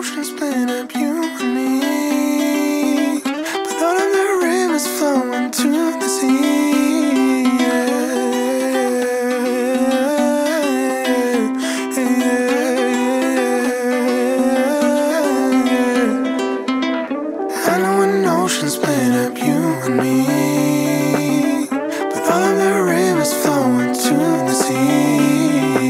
ocean split up you and me, but all of the rivers flow into the sea. I know an ocean split up you and me, but all of the rivers flow into the sea.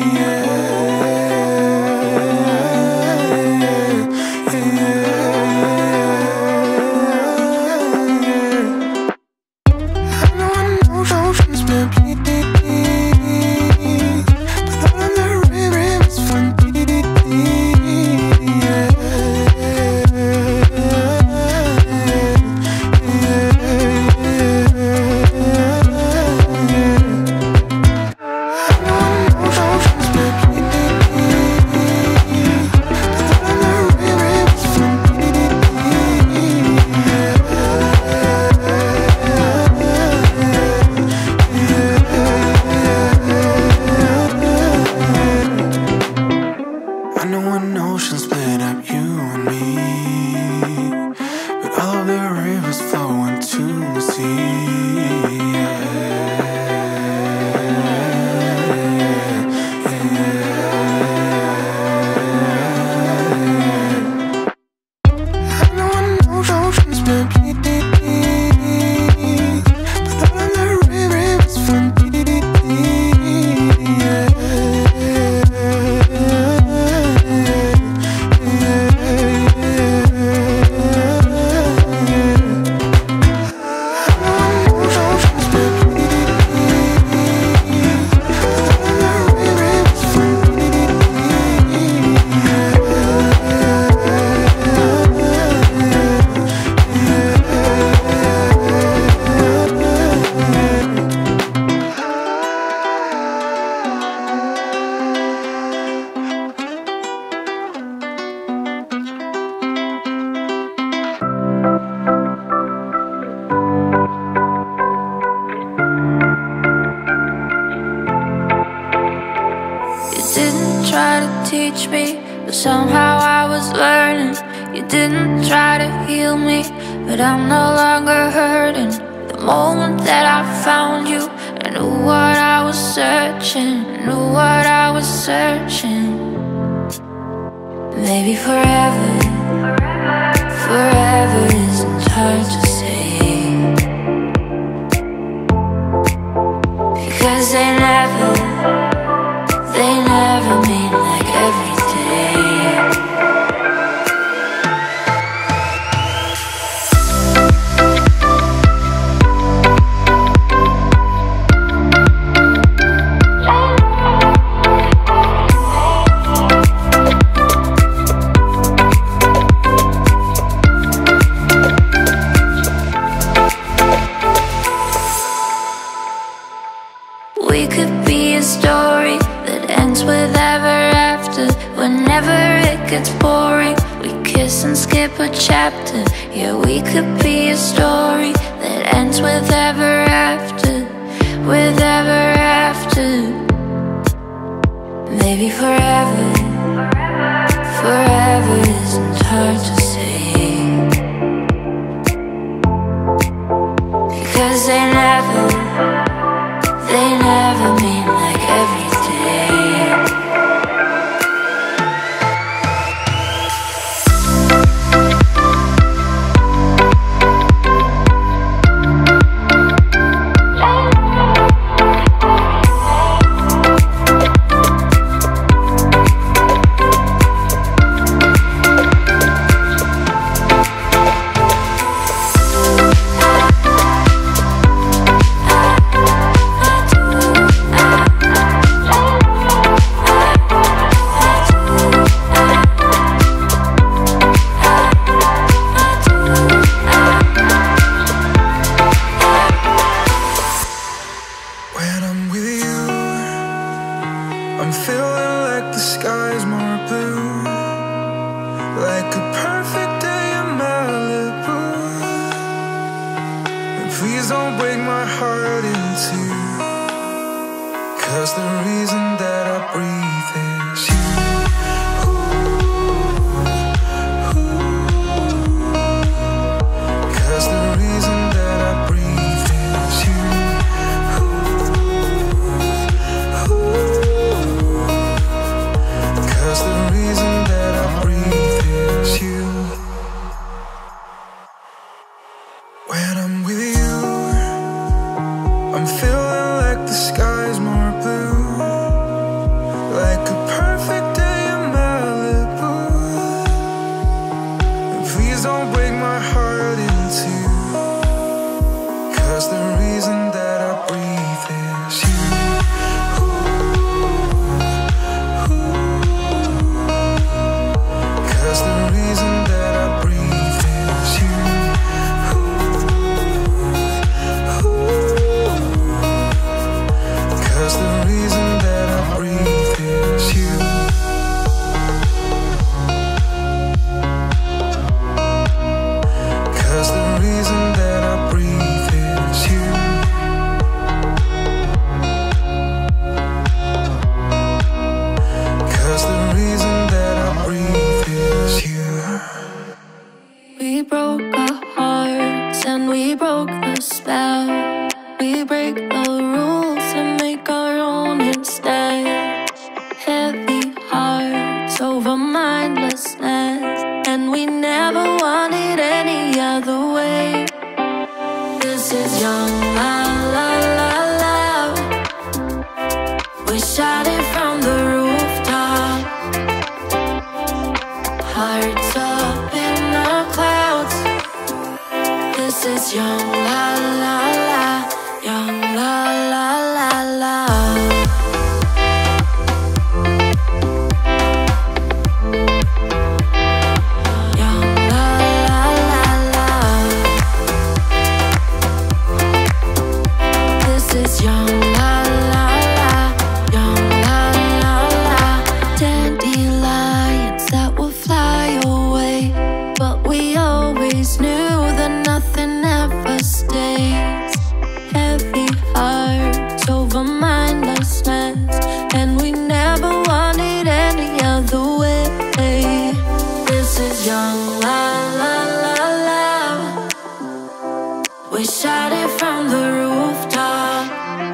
Teach me, but somehow I was learning. You didn't try to heal me, but I'm no longer hurting. The moment that I found you, I knew what I was searching, knew what I was searching. Maybe forever, forever isn't hard to say, because they never mean like every day. We could be a story that ends with ever after. Whenever it gets boring, we kiss and skip a chapter. Yeah, we could be a story that ends with ever after, with ever after. Maybe forever, forever isn't hard to say, because they never mean like every day. I'm feeling like the sky's more blue, like a perfect day in Malibu. And please don't break my heart in two, 'cause the reason that I breathe is you. Ooh, We shot it from the rooftop. Hearts up in the clouds. This is young la la la, young la la la la. We shot it from the rooftop.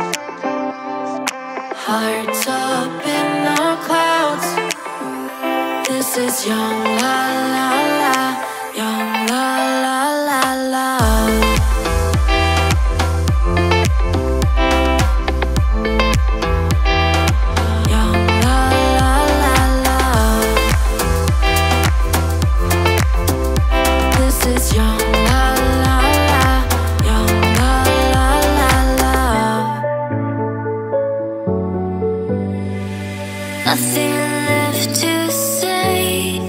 Hearts up in the clouds. This is young la la la, young la la la la. Young la la la la. This is young la la la, young la la la la. Nothing left to say,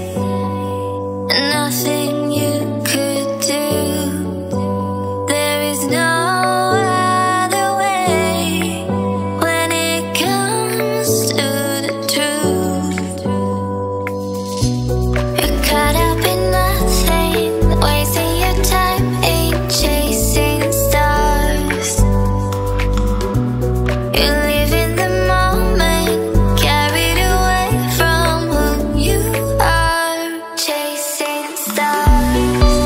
nothing you could do. There is no other way when it comes to the truth. You're caught up in nothing, wasting your time, ain't chasing stars. You live in the moment, carried away from who you are, chasing stars.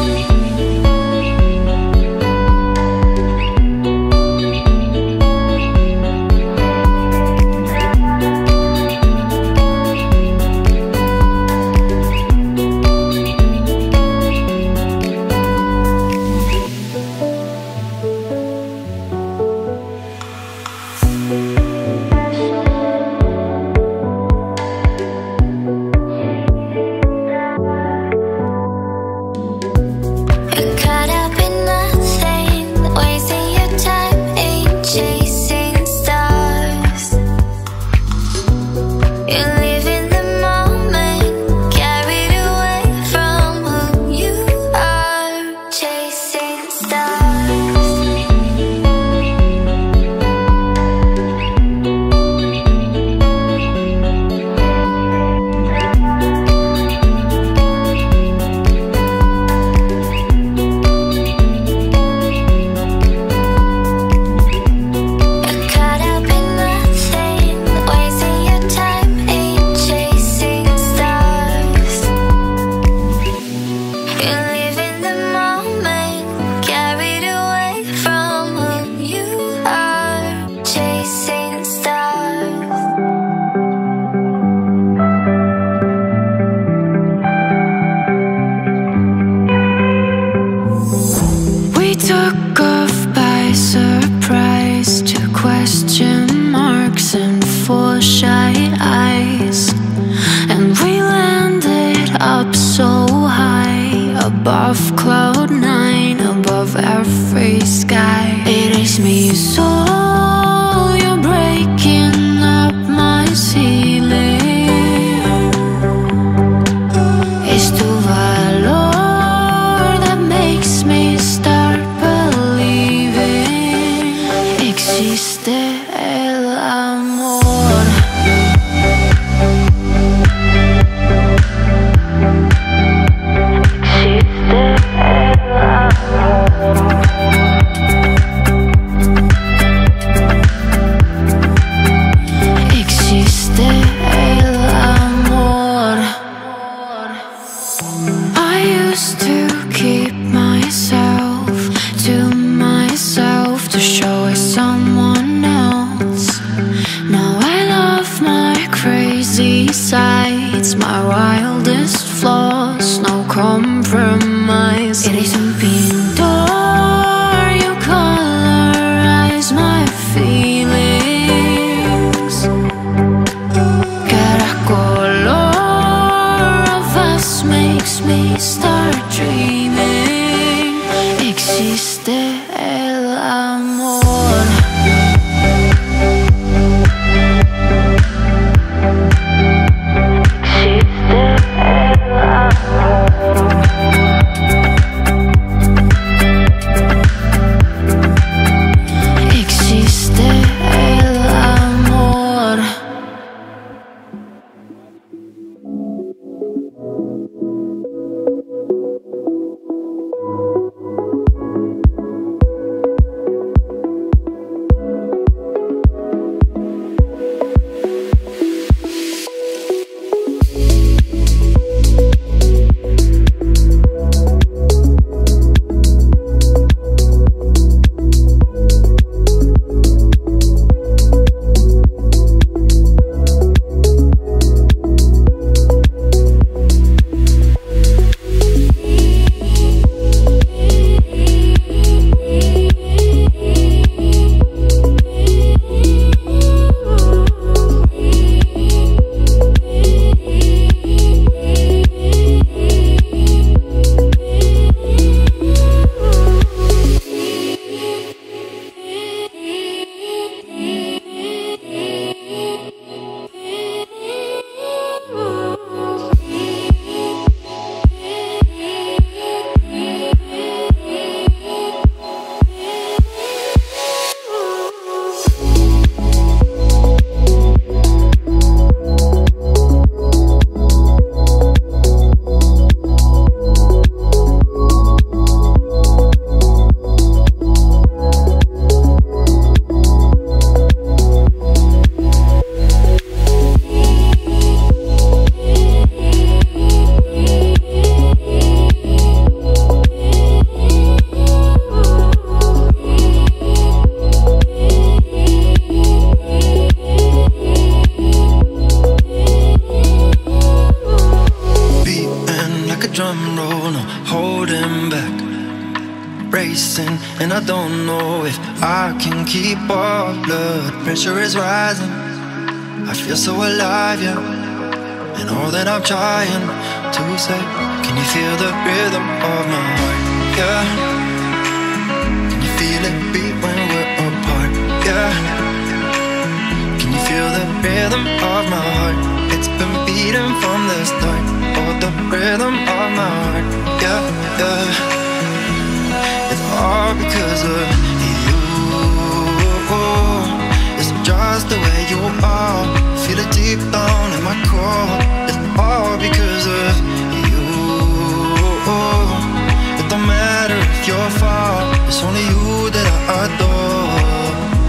You're caught up in nothing, wasting your time, ain't chasing stars. You live in the moment, carried away from who you are, chasing stars. You're caught up in nothing, wasting your time, ain't chasing stars. You live in the moment, carried away from who you are, chasing stars. We took off by surprise, to question marks and full shy eyes. And we landed up so high, above cloud nine, above every sky. It is me, so you're breaking up my ceiling. It's tu valor that makes me start believing. Existe el amor. Existe el amor. Existe el amor. I used to keep myself to myself to show it someone else. Now I love my crazy sides, my wildest flaws, no compromise. Eres un pintor, you colorize my feelings. we start dreaming. Existe el amor. Existe el amor. Racing, and I don't know if I can keep up. Blood pressure is rising, I feel so alive, yeah. And all that I'm trying to say, can you feel the rhythm of my heart, yeah? Can you feel it beat when we're apart, yeah? Can you feel the rhythm of my heart? It's been beating from the start. Oh, the rhythm of my heart, yeah, yeah. It's all because of you. It's just the way you are. Feel it deep down in my core. It's all because of you. It don't matter if you're far, it's only you that I adore.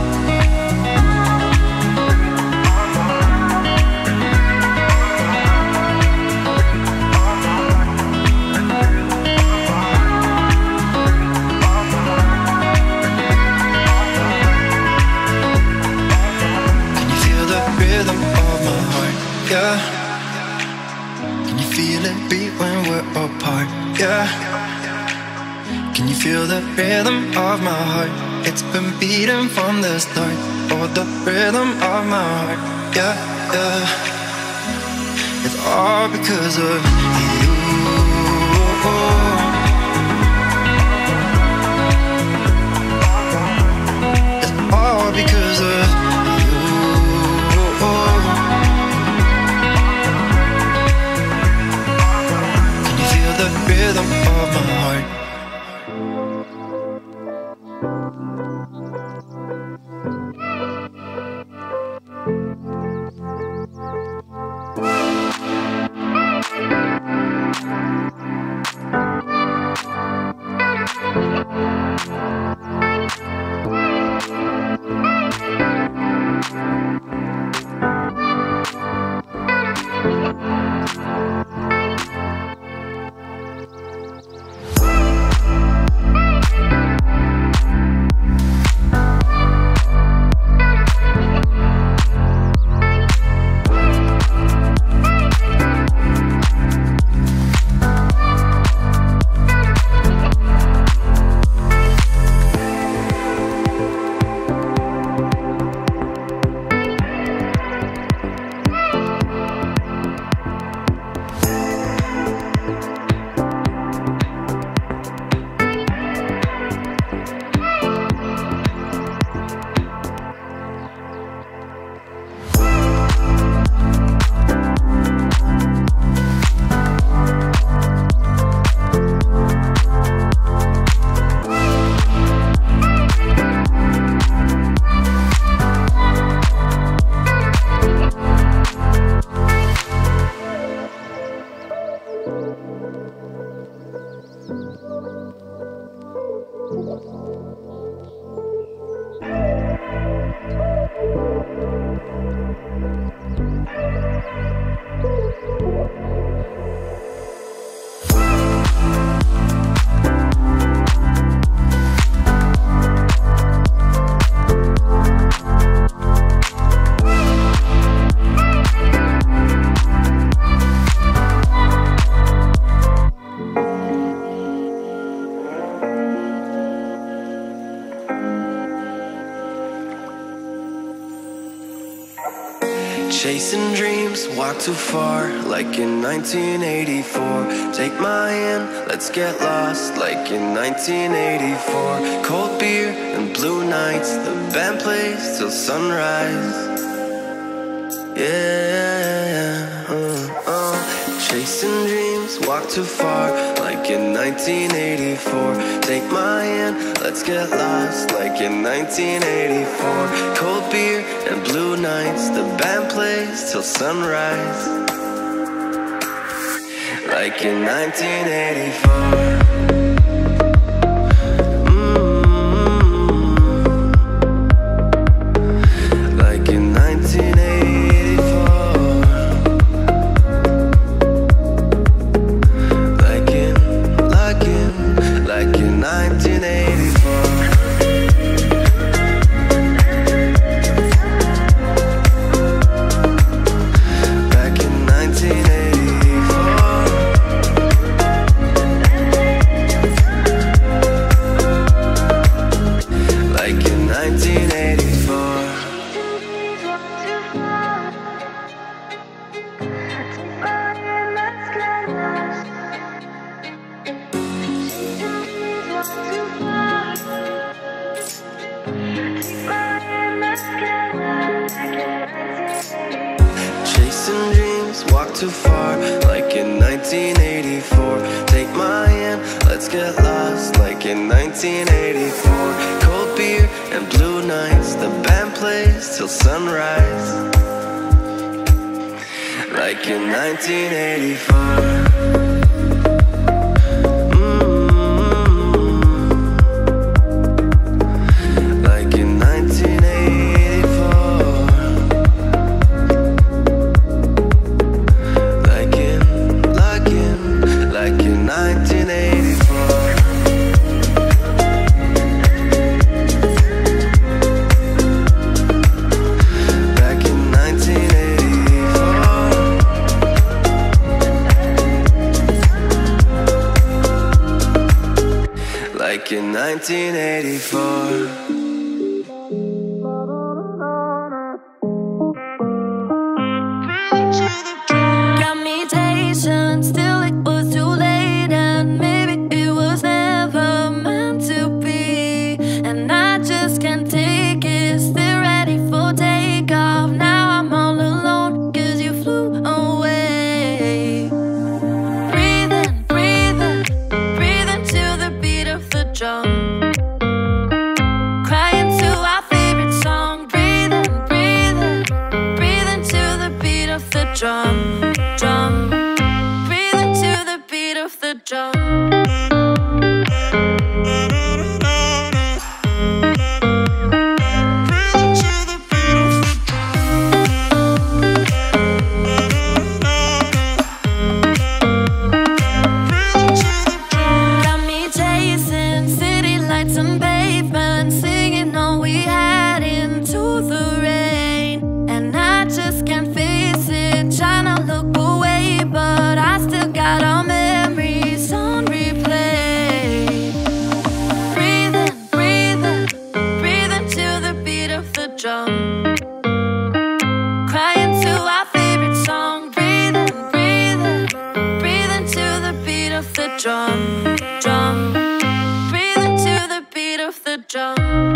Yeah. Can you feel it beat when we're apart? Yeah. Can you feel the rhythm of my heart? It's been beating from the start. Oh, the rhythm of my heart. Yeah, yeah. It's all because of you. It's all because of the rhythm of my heart. Chasing dreams, walk too far, like in 1984. Take my hand, let's get lost, like in 1984. Cold beer and blue nights, the band plays till sunrise. Yeah, chasing dreams, walk too far, like in 1984. Take my hand, let's get lost, like in 1984. Cold beer and blue nights, the band plays till sunrise, like in 1984. Chasing dreams, walk too far, like in 1984. Take my hand, let's get lost, like in 1984. Cold beer and blue nights, the band plays till sunrise, like in 1984. Like in 1984. Drum, breathing to the beat of the drum. Got me chasing city lights and pavement, singing all we had into the rain, and I just can't face it, trying to look away, but I still got our memories on replay. Breathing, breathing, breathing to the beat of the drum. Crying to our favorite song. Breathing, breathing, breathing to the beat of the drum. Drum, breathing to the beat of the drum.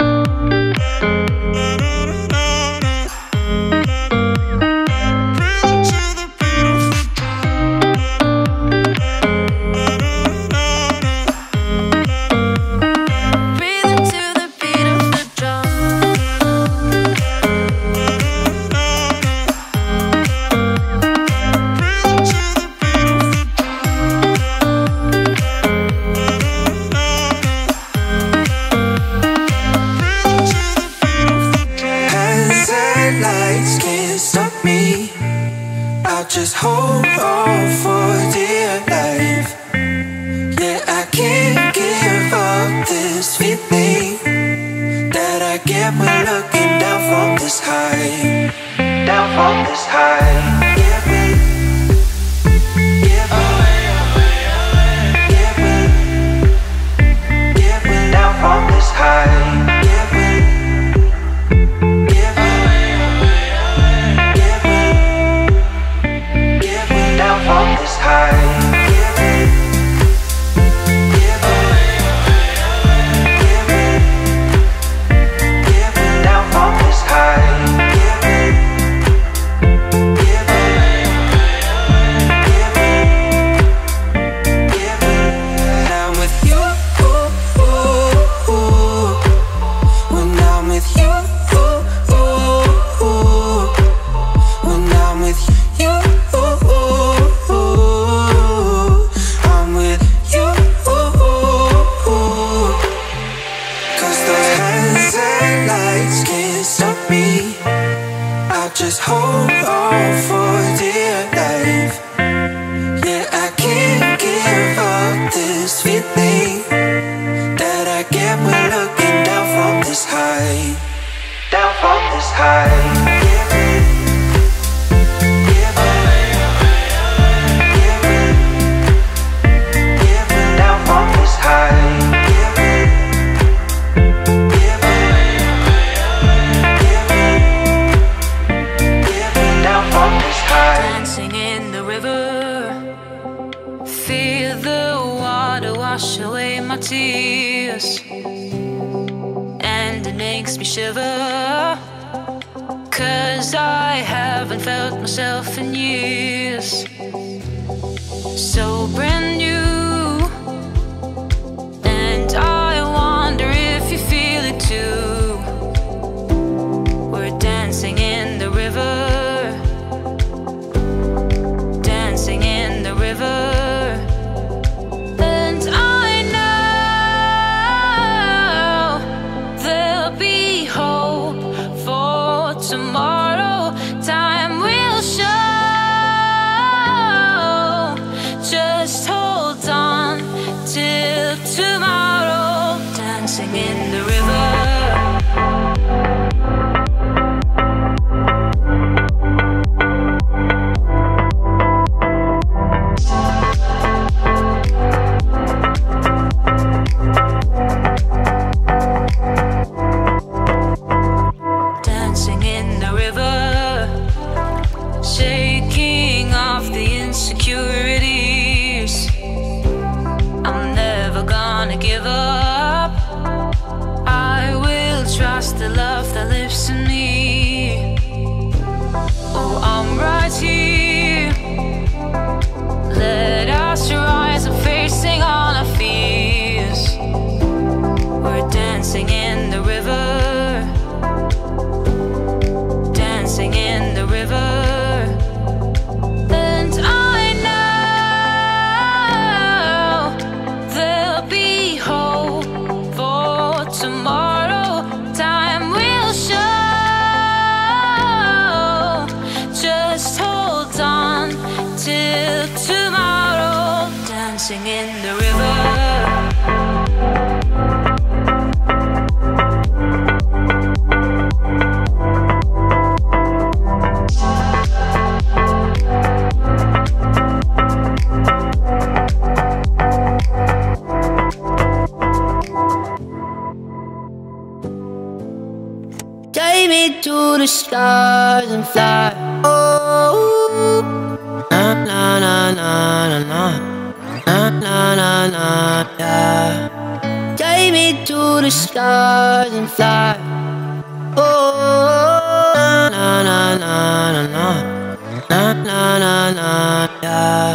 Lights can't stop me. I'll just hold on for dear life. Yeah, I can't give up this feeling that I get when looking down from this high. Down from this high. Give it, give it, give it, give it down from this high. Give it. just hold on for dear life. Yeah, I can't give up this feeling that I get when looking down from this high. Down from this high. Give it, give it, give it, give it down from this high. Give it, give it, give it, give it down from this high. Dancing in the river, feel the water wash away my tears, and it makes me shiver, 'cause I haven't felt myself in years. So brand new, and I wonder if you feel it too. We're dancing in the river, dancing in the river. And I know there'll be hope for tomorrow. Time will show. Just hold on till tomorrow. Dancing in the river. Dancing in the river, shaking off the insecurities. I'm never gonna give up. I will trust the love that lives in me. Oh, I'm right here. Let us rise up, facing all our fears. We're dancing in the river, dancing in the river. And I know there'll be hope for tomorrow. Time will show. Just hold on till tomorrow. Dancing in the river. Take me to the stars and fly. Oh, na na na na na na, na na na na, yeah. Take me to the stars and fly. Oh, na na na na na, na na na na, yeah.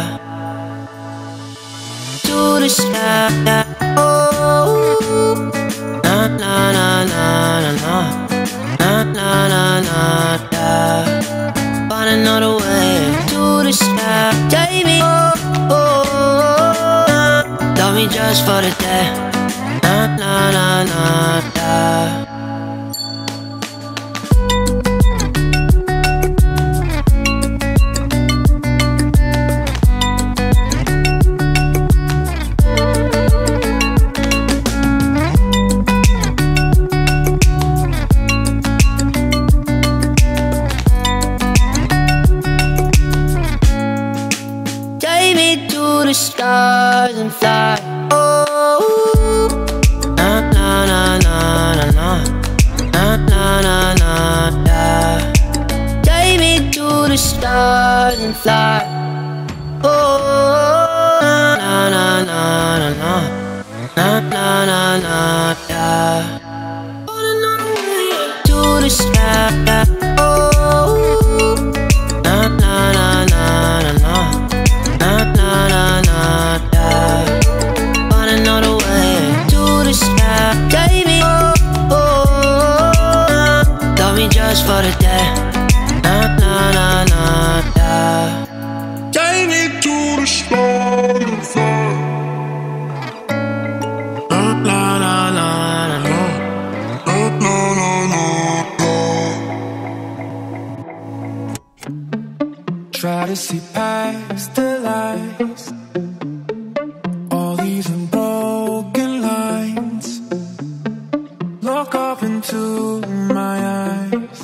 To the sky, yeah. Oh, na na na na na na. Na na na na, yeah. Find another way to the sky. Take me, oh, oh, oh. Love me just for the day. Na na na na, yeah. The stars and fly. Oh, na na na na na na, na na na na, yeah. Take me to the stars and fly. Oh, na na na na na, na na na na, yeah. To the sky, yeah. Oh, na na na na na na. Na na na na, yeah. Find another way to the sky. Take me, oh, oh, oh. Love me just for the day. Na na na na, yeah. Take me to the stars and fly. Na na na na na na, na na na na, Try to see past the lies, all these unbroken lines. Look up into my eyes,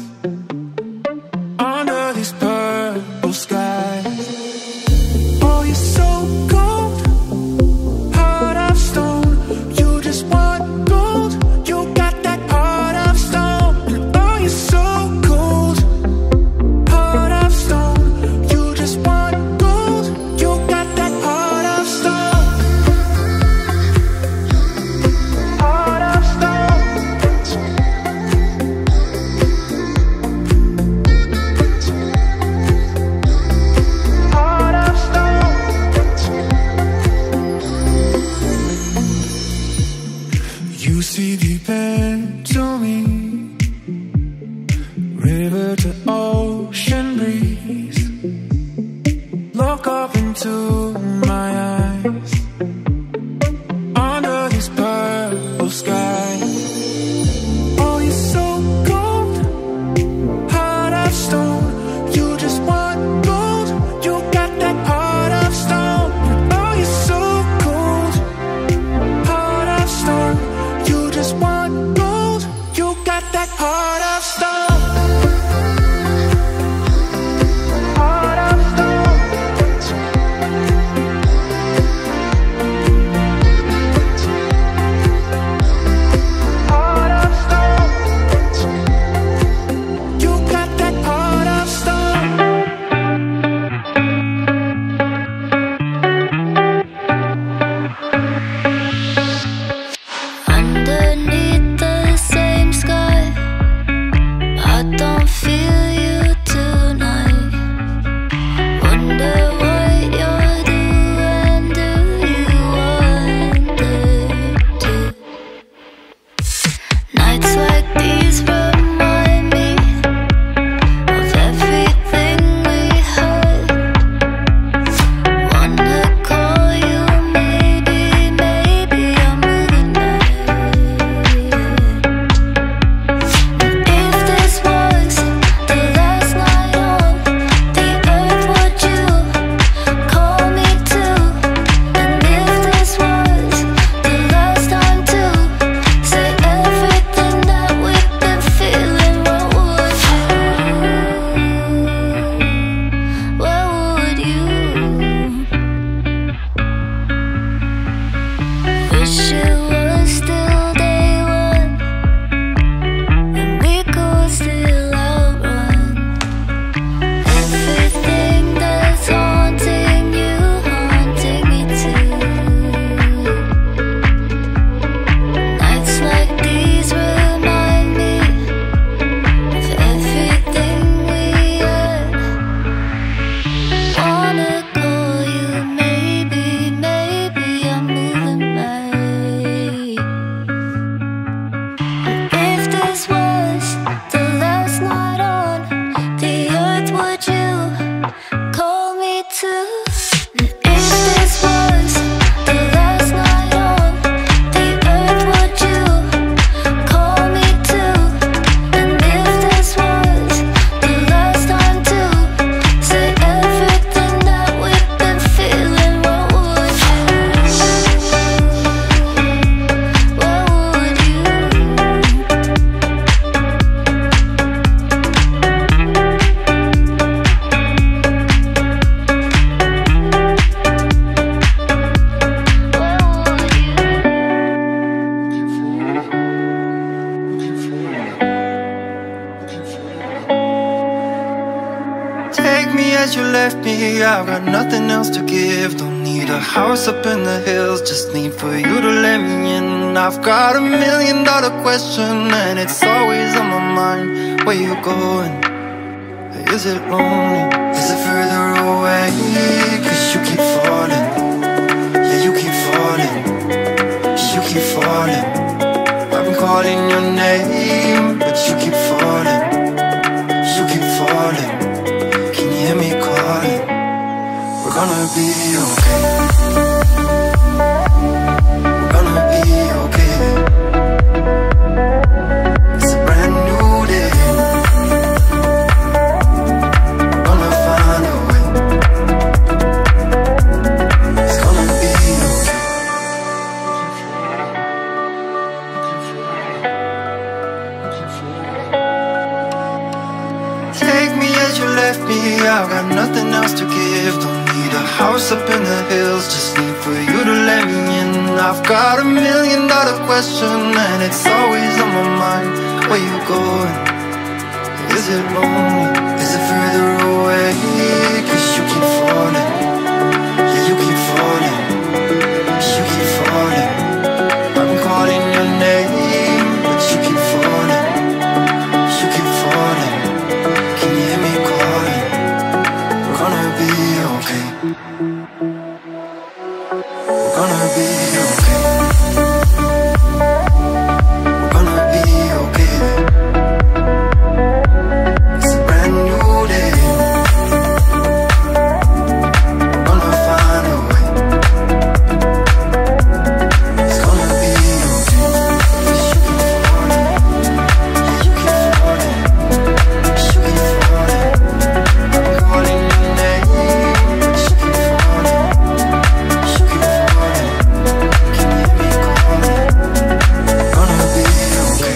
under these purple skies. Oh, you're so cold, heart of stone. You just want gold, you got that heart of stone. And oh, you're so cold, heart of stone. You just want gold, you got that heart of stone. Heart of stone. Heart of stone. You see deep into me, river to ocean breeze. Look up into my eyes, under these purple skies. Oh, you're so cold, heart of stone. You just want gold, you got that heart of stone. Oh, you're so cold, heart of stone. You just want gold, you got that heart of stone. Heart of stone. Heart of stone. You got that heart of stone. Underneath the same sky, I don't feel you tonight. Wonder what you're doing, do you wonder too? Nights like these remind me of everything we had. Wanna call you, maybe I'm moving mad. If this was the last night on the earth, would you call me too? And if this was the last time to say everything that we've been feeling, what would you? Wish it was still day one, and we could still outrun everything that's haunting you, haunting me too. Nights like these remind me of everything we had. Wanna call you, maybe I'm moving mad. If this was the last night on the earth, would you call me too? If this was the last night on the earth, would you call me too? And if this was the last time to say everything that we've been feeling, what would you? What would you? Take me as you left me, I've got nothing else to give. Don't need a house up in the hills, just need for you to let me in. I've got $1 million question, and it's always on my mind. Where you going? Is it lonely? Is it further away? 'Cause you keep falling. Yeah, you keep falling. You keep falling. I've been calling your name, but you keep falling. You keep falling. Can you hear me calling? We're gonna be okay. We're gonna be okay. It's a brand new day. We're I've got nothing else to give. Don't need a house up in the hills, just need for you to let me in. I've got $1 million question, and it's always on my mind. Where you going? Is it lonely? Is it further away? 'Cause you keep falling. Yeah, you keep falling. You keep falling. I've been calling your name, but you keep falling. You keep falling. Can you hear me calling? We're gonna be okay. We're gonna be okay. We're gonna be okay. It's a brand new day. We're gonna find a way. It's gonna be okay. 'Cause you keep falling. Yeah, you keep falling. You keep falling. I'm calling your name, but you keep falling. You keep falling. Can you hear me calling? Gonna be okay.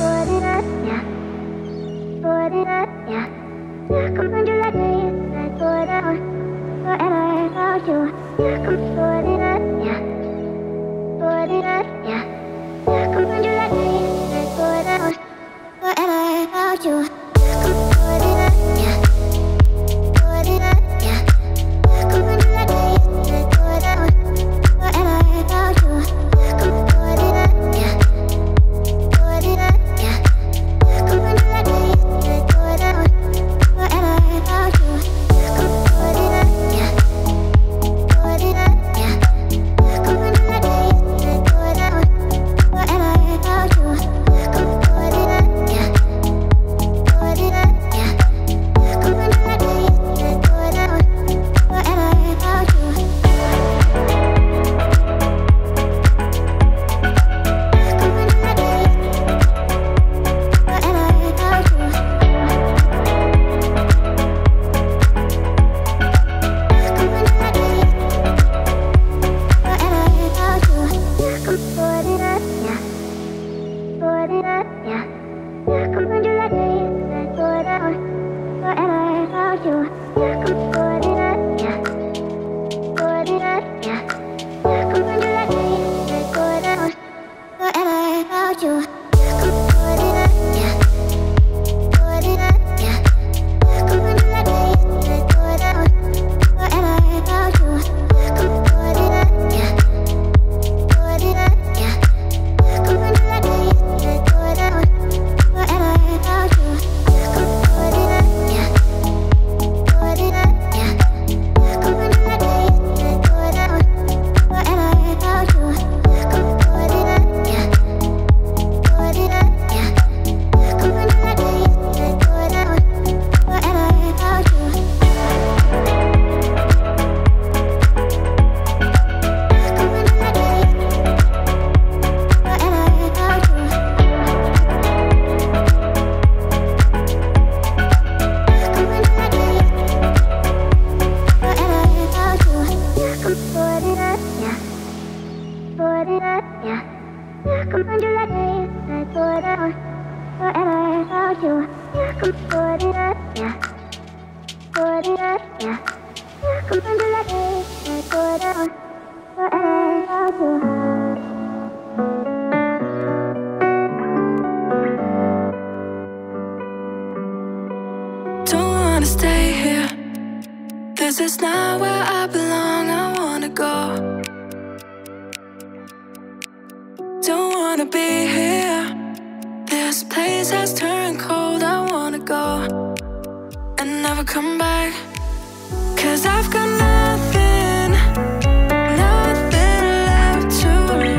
Don't wanna stay here. This is not where I belong. I wanna go. Don't wanna be here. This place has turned cold. I wanna go and never come back. 'Cause I've got nothing, nothing left to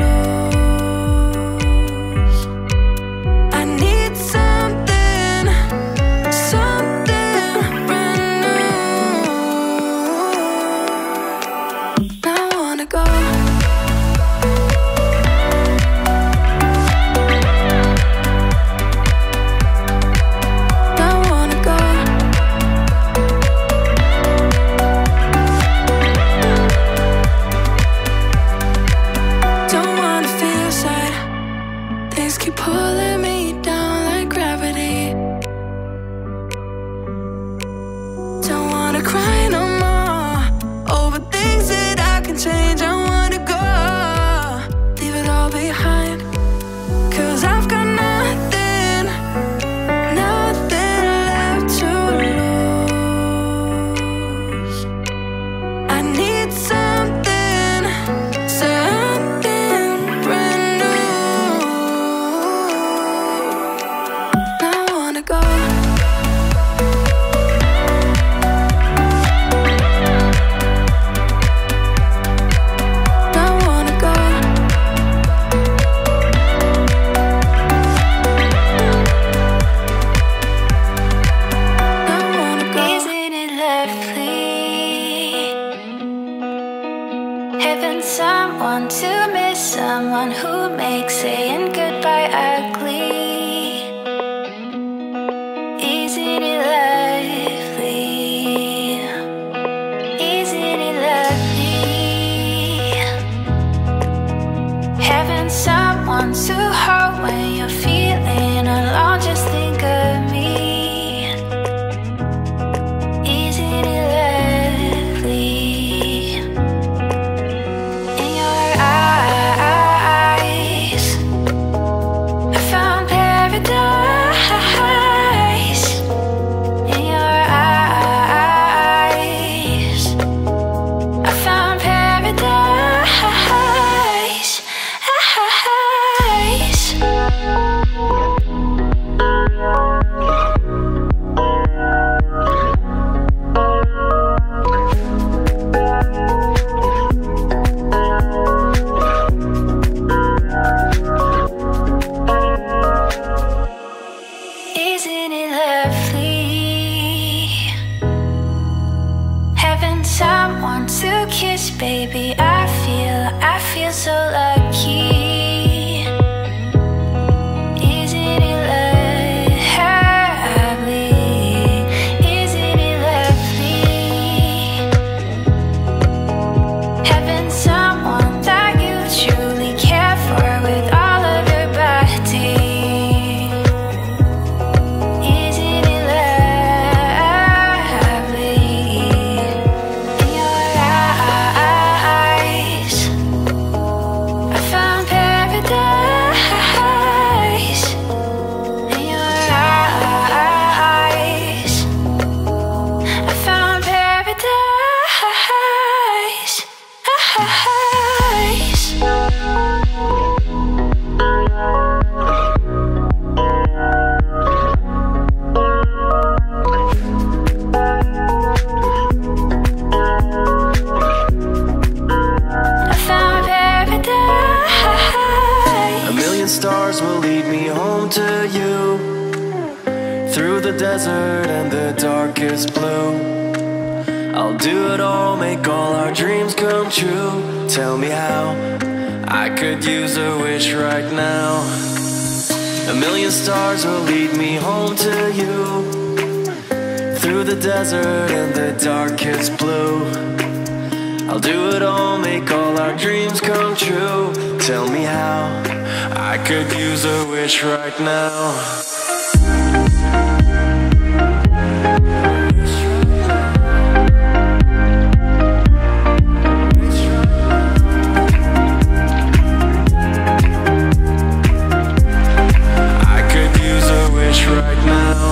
lose. I need something, something brand new. I wanna go. I wanna go. kiss, baby, I feel so lucky. Isn't it lovely? Isn't it lovely? Having someone that you truly care for with all of your body. Isn't it lovely? In your eyes, I found paradise. In your eyes, I found paradise. I found paradise. A million stars will lead me home to you, through the desert and the darkest blue. I'll do it all, make all our dreams come true. Tell me how, I could use a wish right now. A million stars will lead me home to you, through the desert and the darkest blue. I'll do it all, make all our dreams come true. Tell me how, I could use a wish right now. I could use a wish right now.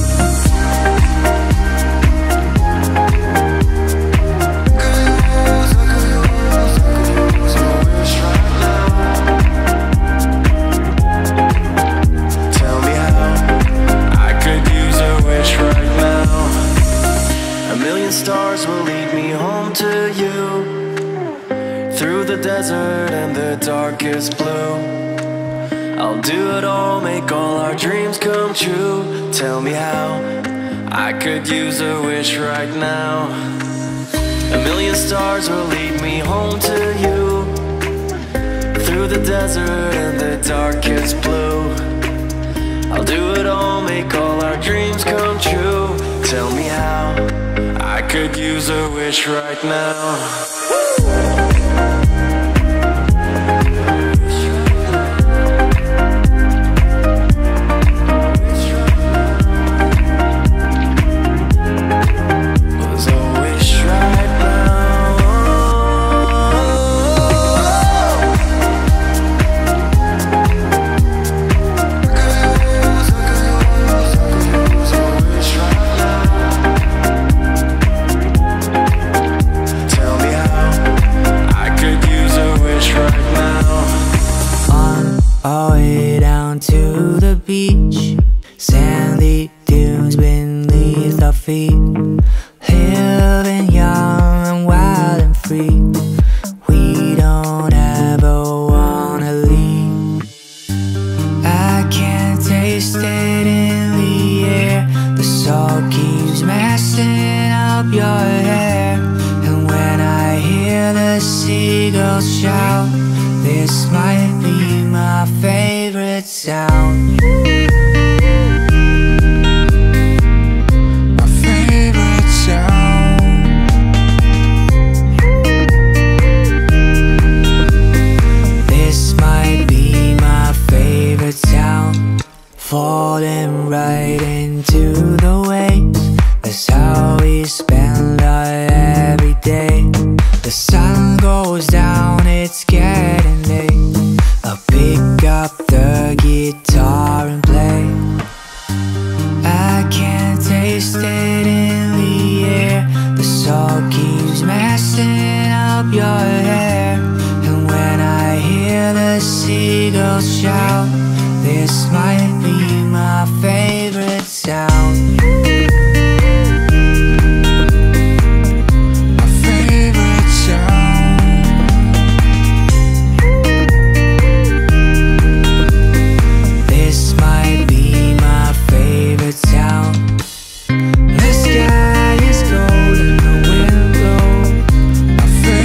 Tell me how, I could use a wish right now. A million stars will lead me home to you, through the desert and the darkest blue. I'll do it all, make all our dreams come true. Tell me how, I could use a wish right now. A million stars will lead me home to you, through the desert and the darkest blue. I'll do it all, make all our dreams come true. Tell me how, I could use a wish right now. Was a wish right now. Tell me how, I could use a wish right now. On our way down to the beach, sandy dunes beneath our feet. Living young and wild and free, we don't ever wanna leave. I can't taste it in the air, the salt keeps messing up your hair. And when I hear the seagulls shout, this might be my favorite sound. My favorite sound. This might be my favorite sound. Falling right into the waves, that's how we spend our everyday. The sun goes down, it's getting late. I'll pick up the guitar and play. I can't taste it in the air, the salt keeps messing up your hair. And when I hear the seagulls shout, this might be my favorite sound. My favorite sound. This might be my favorite sound. The sky is gold and the wind blows. My favorite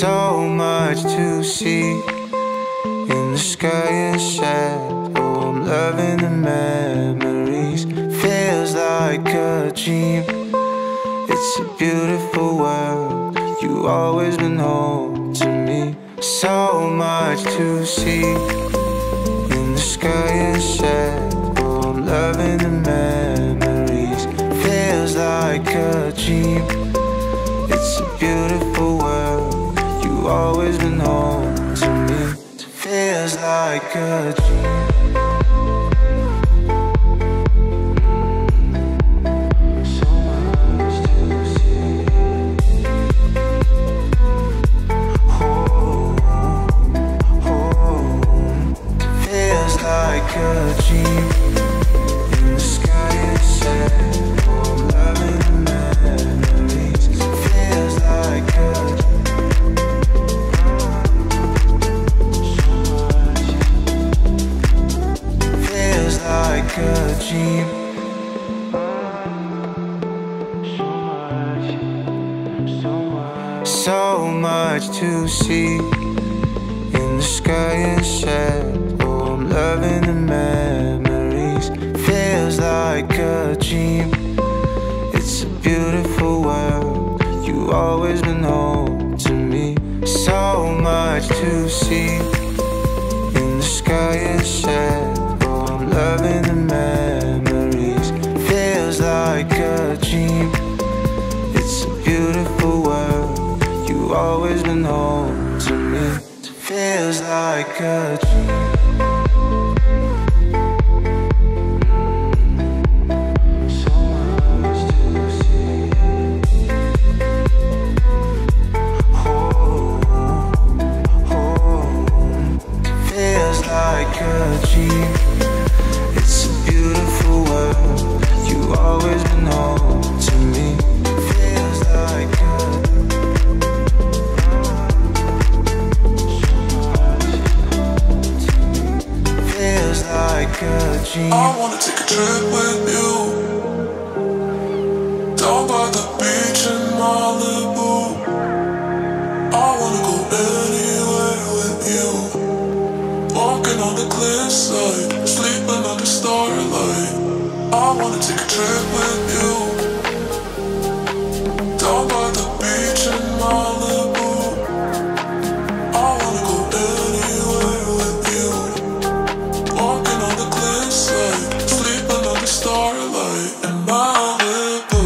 So much to see in the sky and shadow. I'm loving the memories. Feels like a dream. It's a beautiful world. You always been home to me. So much to see in the sky and shadow. I'm loving the memories. Feels like a dream. It's a beautiful world. You always been home to me. It feels like a dream. Like a dream in the sky and shadow. I'm loving the memories. Feels like a feels like a dream. So much to see in the sky and shadow. I'm loving the memories. Feels like a dream. It's a beautiful world. You always been home to me. So much to see in the sky and shadow. I'm loving the memories. Feels like a dream. It's a beautiful world. You always been home to me. It feels like a dream. Like a dream. It's a beautiful world. You always been home to me. Feels like a feels like a dream. I wanna take a trip with you down by the beach in Malibu. I wanna go anywhere with you. Walking on the cliffside, sleeping under starlight. I wanna take a trip with you down by the beach in Malibu. I wanna go anywhere with you. Walking on the cliffside, sleeping under starlight in Malibu.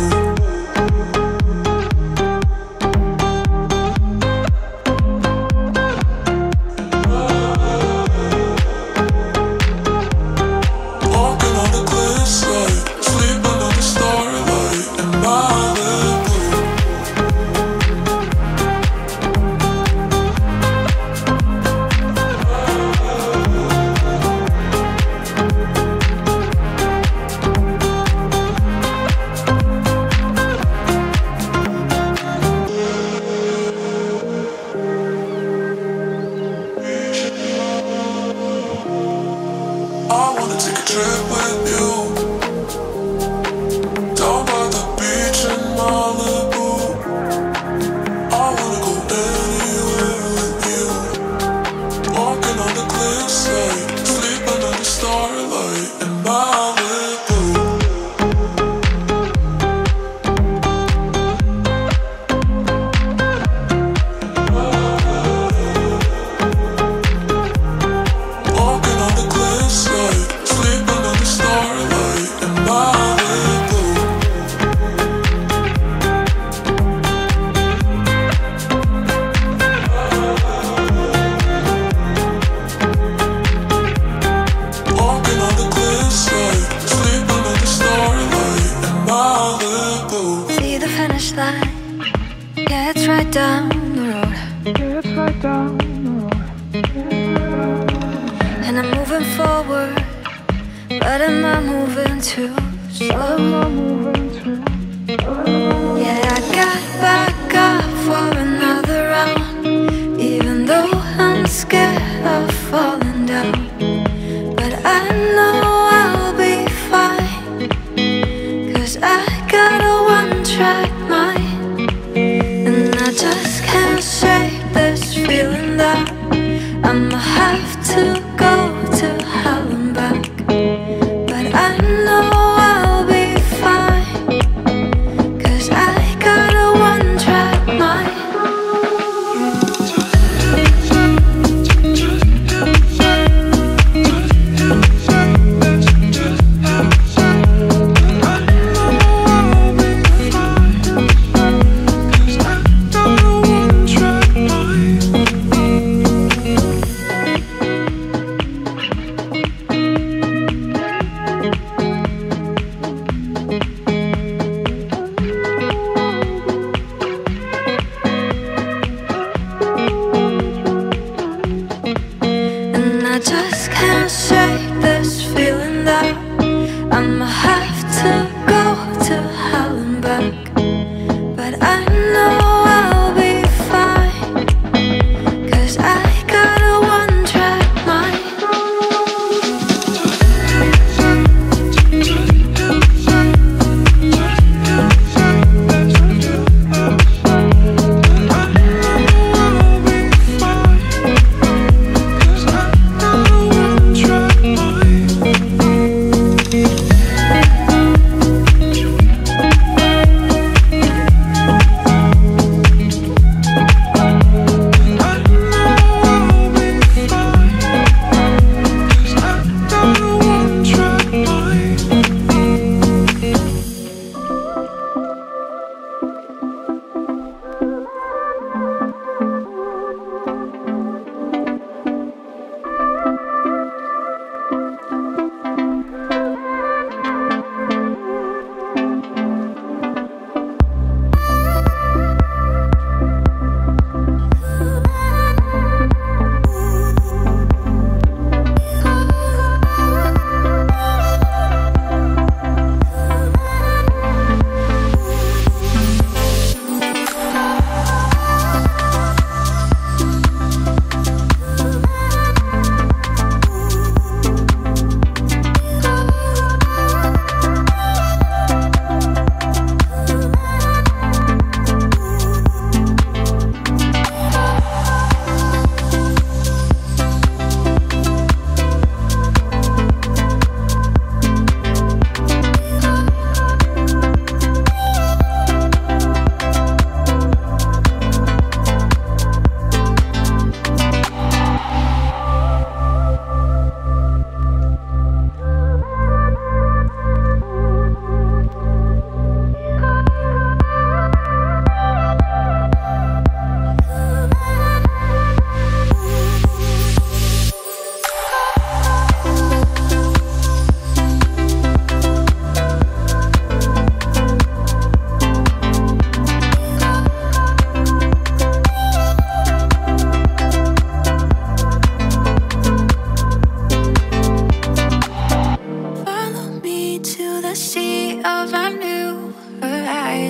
Track mind, and I just can't shake the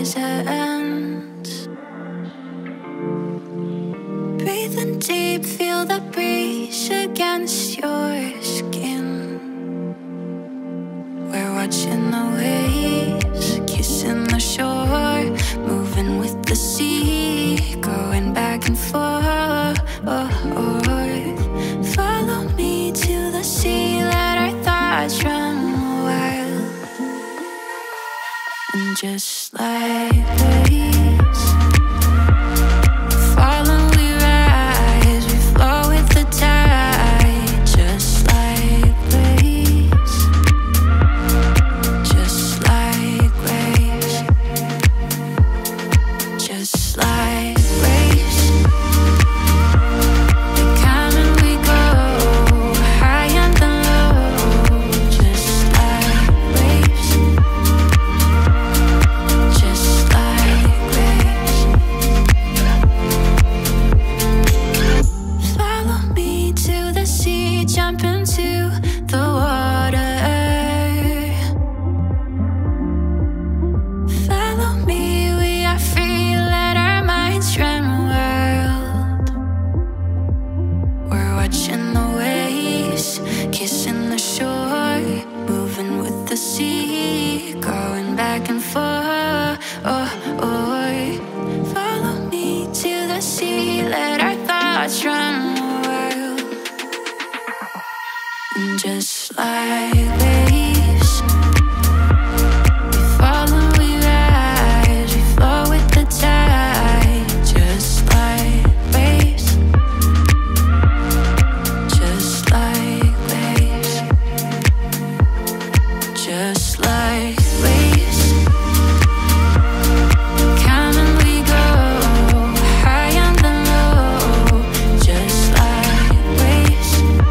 present. Breathing deep, feel the breeze against your skin. We're watching the waves, kissing the shore, moving with the sea, going back and forth. Follow me to the sea, let our thoughts run wild. And just like waves, follow we rise, we flow with the tide. Just like waves, just like waves, just like waves. We come and we go, high and low. Just like waves, just like waves. Follow me to the sea, jump into the water. Follow me, we are free, let our minds run wild. We're watching the waves, kissing the shore, moving with the sea, going back and forth. Follow me to the sea, let our thoughts run wild. And just like waves, we follow, we rise, we flow with the tide. Just like waves, just like waves, just like waves. Come and we go, high and low. Just like waves,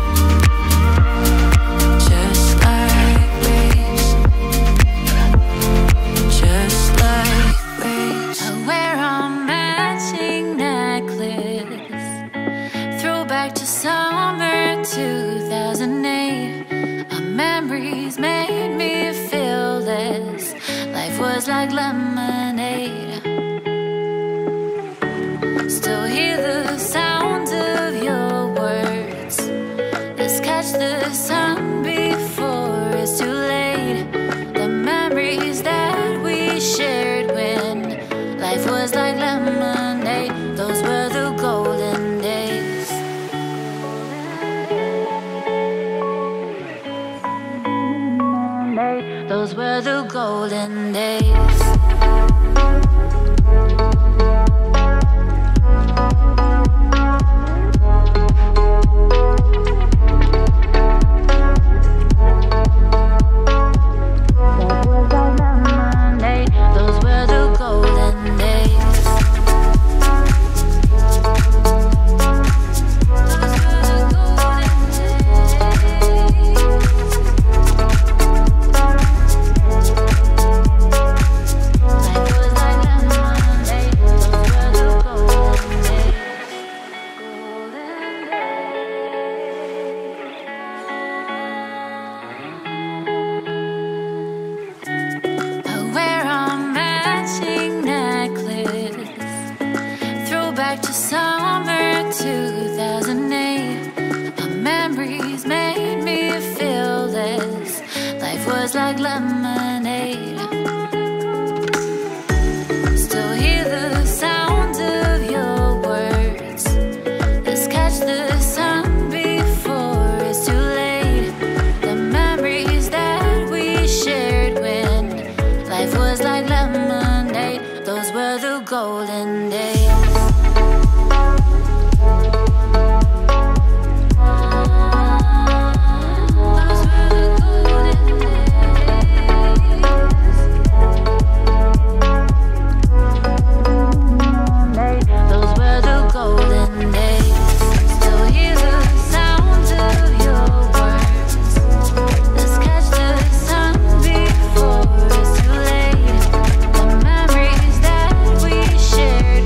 just like waves, just like waves. I wear a matching necklace, throwback to summer 2008. Our memories made me feel this. Life was like lemonade. Still hear the sound of your words. Let's catch the sun before it's too late. The memories that we shared when life was like lemonade. Those were the golden days. Those were the golden days. Those were the golden days. Was like lemonade. Still hear the sound of your words. Let's catch the sun before it's too late. The memories that we shared when life was like lemonade. Those were the golden days. Shared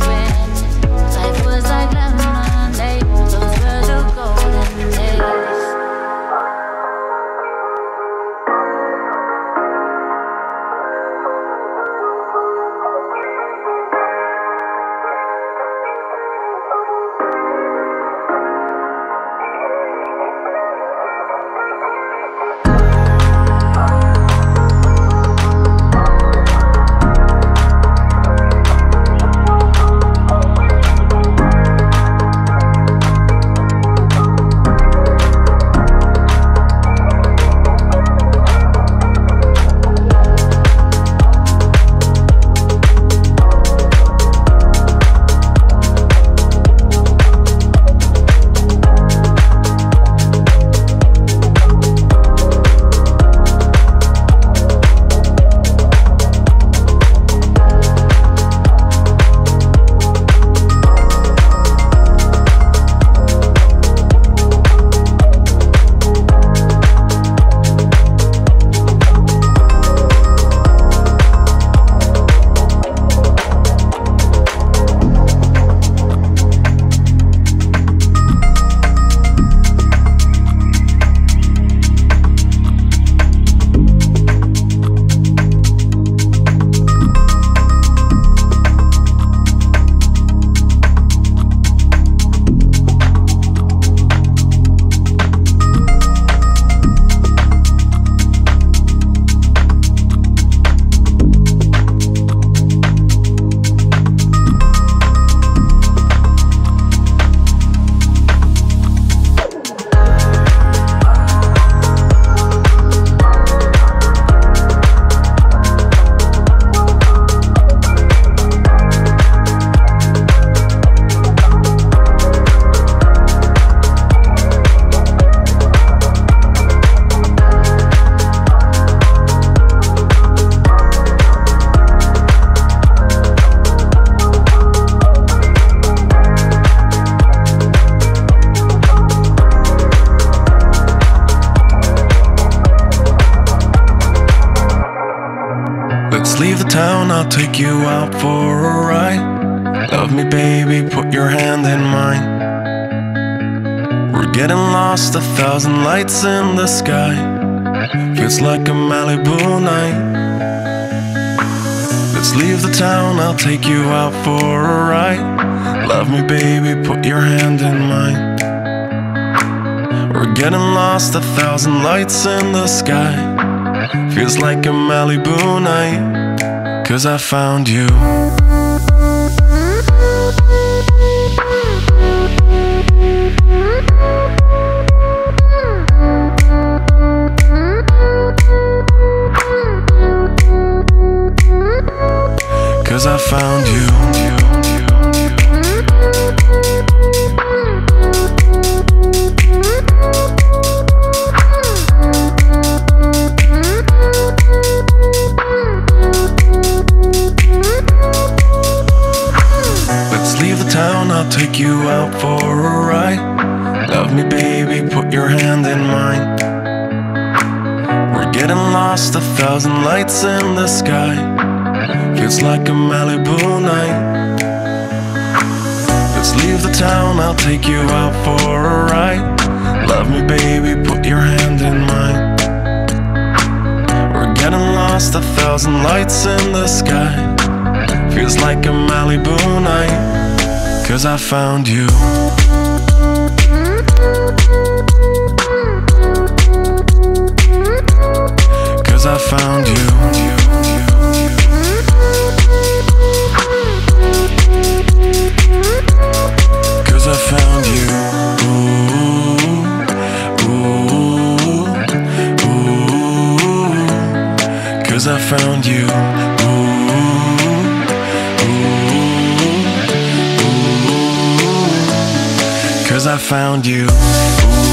I'll take you out for a ride. Love me baby, put your hand in mine. We're getting lost, 1,000 lights in the sky. Feels like a Malibu night. Let's leave the town, I'll take you out for a ride. Love me baby, put your hand in mine. We're getting lost, 1,000 lights in the sky. Feels like a Malibu night, 'cause I found you. 'Cause I found you. 'Let's leave the town, I'll take you out for a ride. Love me baby, put your hand in mine. We're getting lost, 1,000 lights in the sky. Feels like a Malibu night. Let's leave the town, I'll take you out for a ride. Love me baby, put your hand in mine. We're getting lost, 1,000 lights in the sky. Feels like a Malibu night, 'cause I found you. 'Cause I found you. 'Cause I found you. Ooh, ooh, ooh. 'Cause I found you. Ooh, ooh, ooh. 'Cause I found you. Ooh.